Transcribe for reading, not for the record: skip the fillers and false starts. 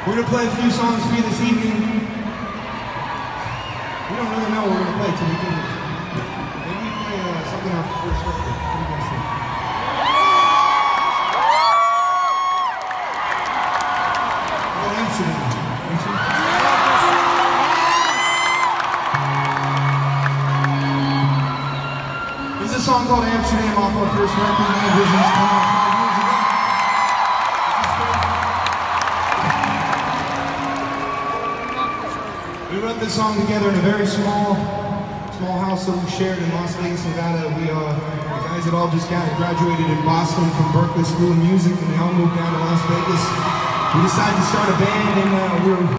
We're going to play a few songs for you this evening. We don't really know what we're going to play till we do this. Maybe we play something off the first record. What do you guys think? Amsterdam. This is a song called Amsterdam off our first record, Night Visions, came out 5 years ago. We wrote this song together in a very small house that we shared in Las Vegas, Nevada. The guys had all just graduated in Boston from Berklee School of Music, and they all moved down to Las Vegas. We decided to start a band, and we were